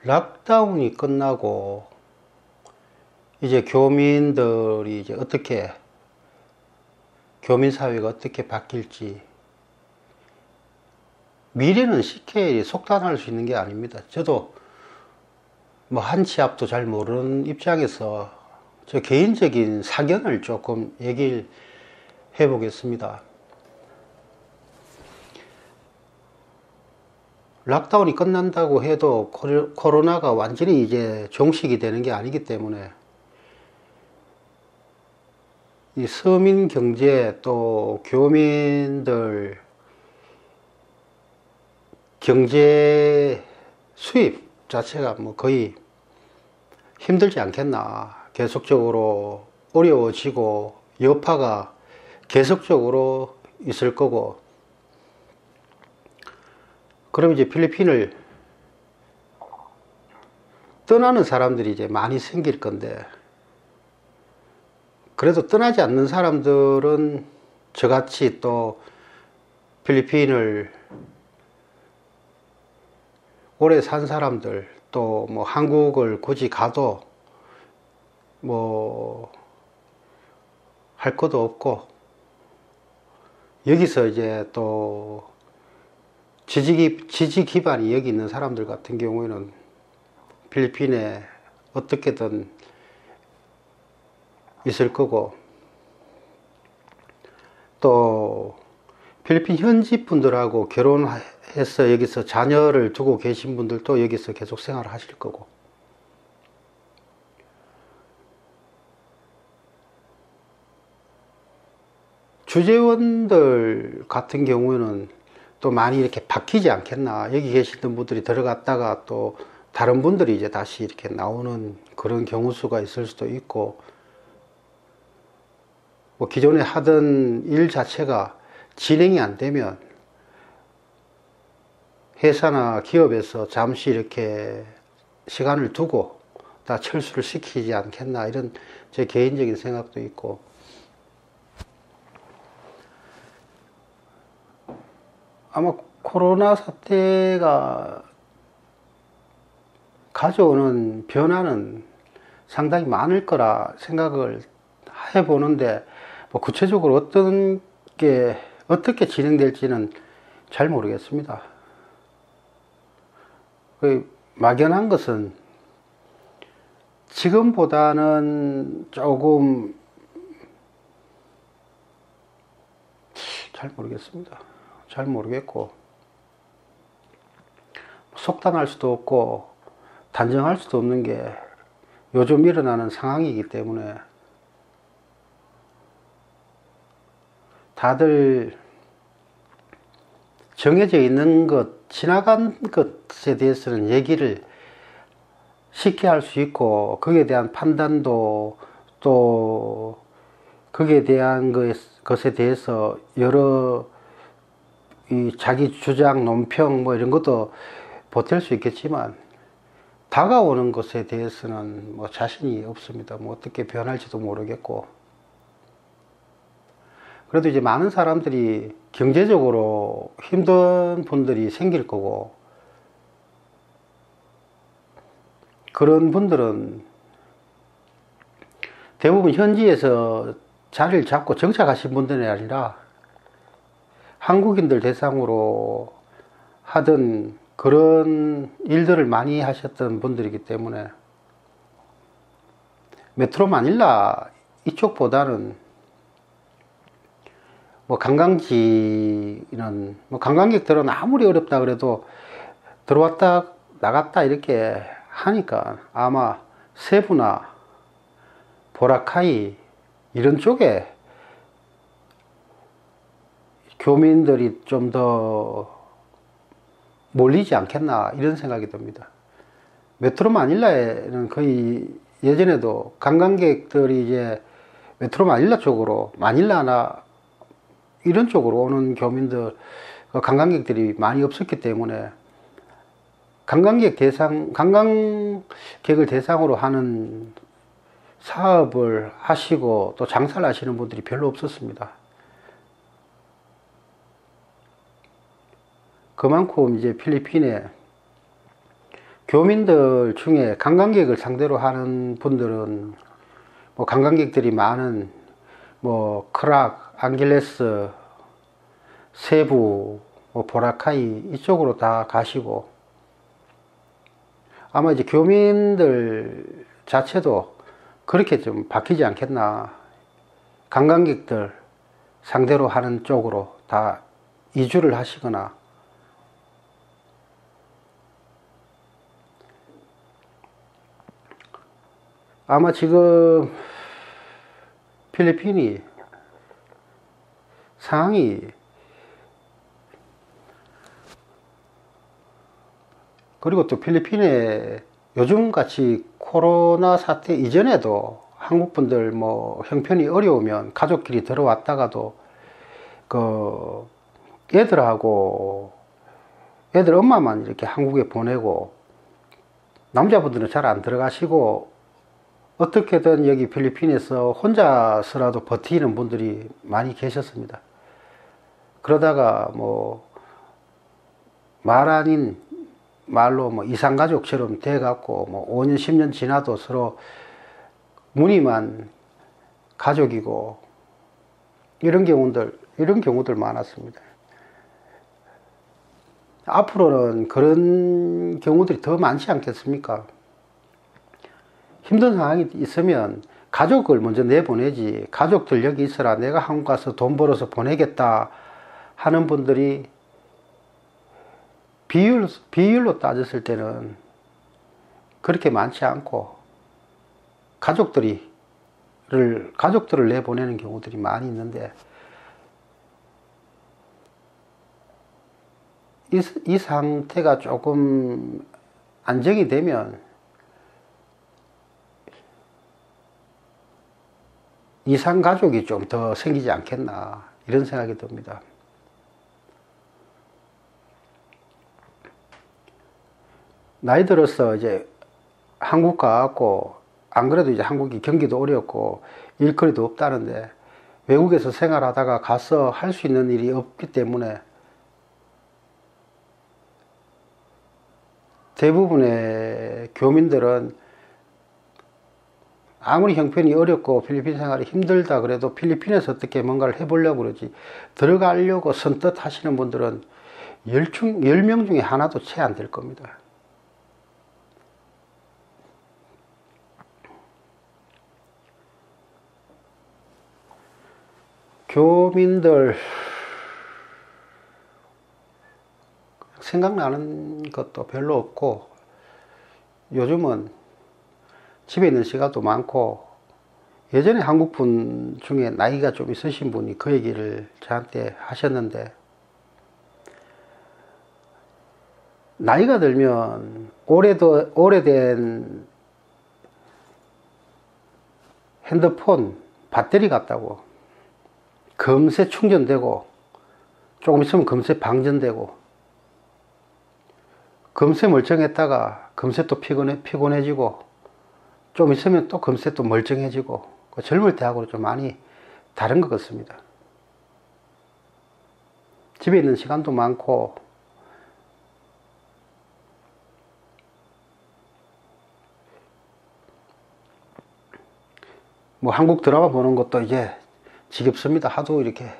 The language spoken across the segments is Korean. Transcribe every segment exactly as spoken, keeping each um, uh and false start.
락다운이 끝나고 이제 교민들이 이제 어떻게, 교민 사회가 어떻게 바뀔지, 미래는 쉽게 속단할 수 있는 게 아닙니다. 저도 뭐 한 치 앞도 잘 모르는 입장에서 저 개인적인 사견을 조금 얘기를 해보겠습니다. 락다운이 끝난다고 해도 코로나가 완전히 이제 종식이 되는 게 아니기 때문에 이 서민 경제 또 교민들 경제 수입 자체가 뭐 거의 힘들지 않겠나. 계속적으로 어려워지고 여파가 계속적으로 있을 거고, 그럼 이제 필리핀을 떠나는 사람들이 이제 많이 생길 건데, 그래도 떠나지 않는 사람들은 저같이 또 필리핀을 오래 산 사람들, 또 뭐 한국을 굳이 가도 뭐 할 것도 없고, 여기서 이제 또 지지, 지지 기반이 여기 있는 사람들 같은 경우에는 필리핀에 어떻게든 있을 거고, 또 필리핀 현지 분들하고 결혼해서 여기서 자녀를 두고 계신 분들도 여기서 계속 생활을 하실 거고, 주재원들 같은 경우에는 또 많이 이렇게 바뀌지 않겠나. 여기 계시던 분들이 들어갔다가 또 다른 분들이 이제 다시 이렇게 나오는 그런 경우 수가 있을 수도 있고, 뭐 기존에 하던 일 자체가 진행이 안 되면 회사나 기업에서 잠시 이렇게 시간을 두고 다 철수를 시키지 않겠나, 이런 제 개인적인 생각도 있고, 아마 코로나 사태가 가져오는 변화는 상당히 많을 거라 생각을 해보는데, 뭐 구체적으로 어떤 게 어떻게 진행될지는 잘 모르겠습니다. 막연한 것은 지금보다는 조금 잘 모르겠습니다. 잘 모르겠고, 속단할 수도 없고 단정할 수도 없는 게 요즘 일어나는 상황이기 때문에, 다들 정해져 있는 것, 지나간 것에 대해서는 얘기를 쉽게 할 수 있고, 거기에 대한 판단도, 또 거기에 대한 것에 대해서 여러 이 자기 주장, 논평 뭐 이런 것도 보탤 수 있겠지만, 다가오는 것에 대해서는 뭐 자신이 없습니다. 뭐 어떻게 변할지도 모르겠고, 그래도 이제 많은 사람들이 경제적으로 힘든 분들이 생길 거고, 그런 분들은 대부분 현지에서 자리를 잡고 정착하신 분들이 아니라 한국인들 대상으로 하던 그런 일들을 많이 하셨던 분들이기 때문에, 메트로 마닐라 이쪽보다는 뭐 관광지는, 뭐 관광객들은 아무리 어렵다 그래도 들어왔다 나갔다 이렇게 하니까 아마 세부나 보라카이 이런 쪽에 교민들이 좀 더 몰리지 않겠나, 이런 생각이 듭니다. 메트로 마닐라에는 거의 예전에도 관광객들이 이제 메트로 마닐라 쪽으로, 마닐라나 이런 쪽으로 오는 교민들, 관광객들이 많이 없었기 때문에 관광객 대상, 관광객을 대상으로 하는 사업을 하시고 또 장사를 하시는 분들이 별로 없었습니다. 그만큼 이제 필리핀에 교민들 중에 관광객을 상대로 하는 분들은 뭐 관광객들이 많은 뭐 크락, 앙길레스, 세부, 뭐 보라카이 이쪽으로 다 가시고, 아마 이제 교민들 자체도 그렇게 좀 바뀌지 않겠나. 관광객들 상대로 하는 쪽으로 다 이주를 하시거나, 아마 지금 필리핀이 상황이, 그리고 또 필리핀에 요즘같이 코로나 사태 이전에도 한국 분들 뭐 형편이 어려우면 가족끼리 들어왔다가도 그 애들하고 애들 엄마만 이렇게 한국에 보내고 남자분들은 잘 안 들어가시고 어떻게든 여기 필리핀에서 혼자서라도 버티는 분들이 많이 계셨습니다. 그러다가 뭐 말 아닌 말로 뭐 이산가족처럼 돼갖고 뭐 오 년, 십 년 지나도 서로 무늬만 가족이고, 이런 경우들, 이런 경우들 많았습니다. 앞으로는 그런 경우들이 더 많지 않겠습니까? 힘든 상황이 있으면 가족을 먼저 내보내지, 가족들 여기 있어라, 내가 한국 가서 돈 벌어서 보내겠다 하는 분들이 비율, 비율로 따졌을 때는 그렇게 많지 않고, 가족들이, 가족들을 내보내는 경우들이 많이 있는데, 이, 이 상태가 조금 안정이 되면 이산 가족이 좀 더 생기지 않겠나, 이런 생각이 듭니다. 나이 들어서 이제 한국 가갖고, 안 그래도 이제 한국이 경기도 어렵고 일거리도 없다는데, 외국에서 생활하다가 가서 할 수 있는 일이 없기 때문에 대부분의 교민들은 아무리 형편이 어렵고 필리핀 생활이 힘들다 그래도 필리핀에서 어떻게 뭔가를 해보려고 그러지, 들어가려고 선뜻 하시는 분들은 열 명 중에 하나도 채 안 될 겁니다. 교민들 생각나는 것도 별로 없고, 요즘은 집에 있는 시간도 많고, 예전에 한국분 중에 나이가 좀 있으신 분이 그 얘기를 저한테 하셨는데, 나이가 들면 오래도, 오래된 핸드폰 배터리 같다고, 금세 충전되고 조금 있으면 금세 방전되고, 금세 멀쩡했다가 금세 또 피곤해, 피곤해지고, 좀 있으면 또 금세 또 멀쩡해지고, 젊을 때하고는 좀 많이 다른 것 같습니다. 집에 있는 시간도 많고, 뭐 한국 드라마 보는 것도 이제 지겹습니다. 하도 이렇게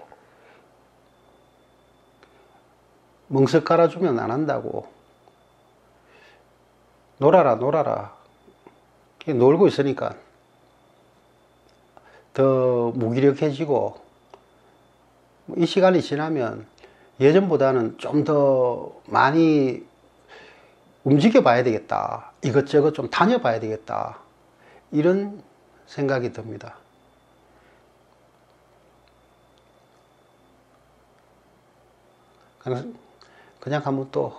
멍석 깔아주면 안 한다고, 놀아라 놀아라 놀고 있으니까 더 무기력해지고, 이 시간이 지나면 예전보다는 좀 더 많이 움직여 봐야 되겠다, 이것저것 좀 다녀 봐야 되겠다, 이런 생각이 듭니다. 그냥, 그냥 하면 또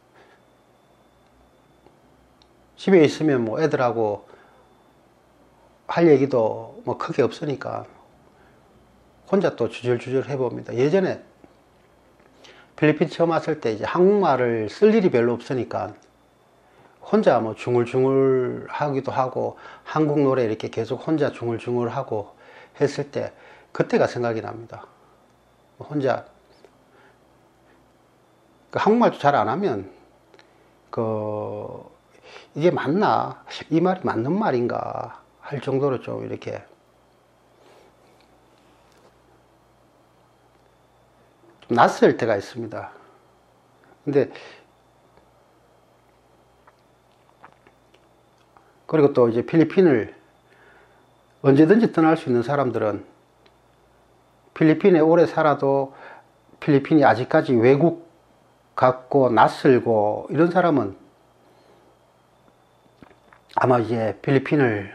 집에 있으면 뭐 애들하고 할 얘기도 뭐 크게 없으니까 혼자 또 주절주절 해봅니다. 예전에 필리핀 처음 왔을 때 이제 한국말을 쓸 일이 별로 없으니까 혼자 뭐 중얼중얼 하기도 하고, 한국 노래 이렇게 계속 혼자 중얼중얼 하고 했을 때, 그때가 생각이 납니다. 혼자 그 한국말도 잘 안 하면 그 이게 맞나? 이 말이 맞는 말인가? 할 정도로 좀 이렇게 좀 낯설 때가 있습니다. 근데 그리고 또 이제 필리핀을 언제든지 떠날 수 있는 사람들은 필리핀에 오래 살아도 필리핀이 아직까지 외국 같고 낯설고 이런 사람은 아마 이제 필리핀을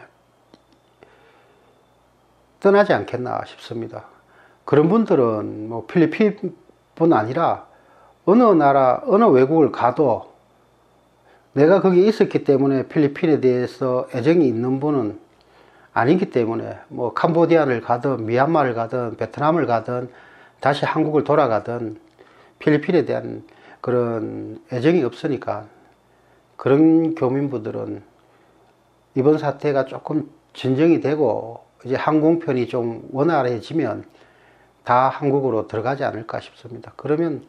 떠나지 않겠나 싶습니다. 그런 분들은 뭐 필리핀뿐 아니라 어느 나라, 어느 외국을 가도 내가 거기 있었기 때문에 필리핀에 대해서 애정이 있는 분은 아니기 때문에 뭐 캄보디아를 가든 미얀마를 가든 베트남을 가든 다시 한국을 돌아가든 필리핀에 대한 그런 애정이 없으니까 그런 교민분들은 이번 사태가 조금 진정이 되고 이제 항공편이 좀 원활해지면 다 한국으로 들어가지 않을까 싶습니다. 그러면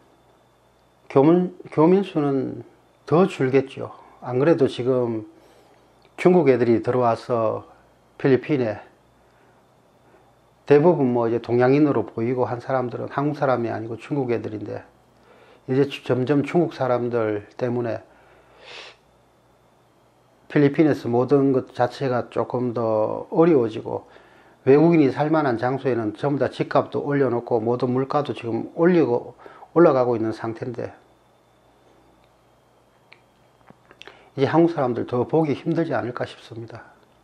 교민, 교민 수는 더 줄겠죠. 안 그래도 지금 중국 애들이 들어와서 필리핀에 대부분 뭐 이제 동양인으로 보이고 한 사람들은 한국 사람이 아니고 중국 애들인데 이제 점점 중국 사람들 때문에 필리핀에서 모든 것 자체가 조금 더 어려워지고 외국인이 살만한 장소에는 전부 다 집값도 올려놓고 모든 물가도 지금 올리고 올라가고 있는 상태인데 이제 한국 사람들 더 보기 힘들지 않을까 싶습니다.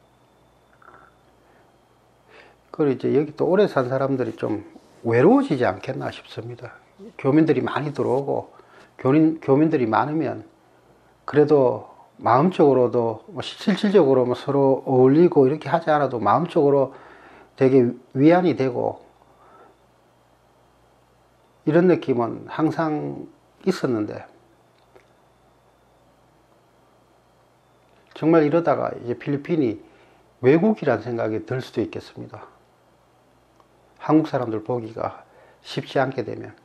그리고 이제 여기 또 오래 산 사람들이 좀 외로워지지 않겠나 싶습니다. 교민들이 많이 들어오고 교민, 교민들이 많으면 그래도 마음적으로도 뭐 실질적으로 뭐 서로 어울리고 이렇게 하지 않아도 마음적으로 되게 위안이 되고 이런 느낌은 항상 있었는데 정말 이러다가 이제 필리핀이 외국이란 생각이 들 수도 있겠습니다. 한국 사람들 보기가 쉽지 않게 되면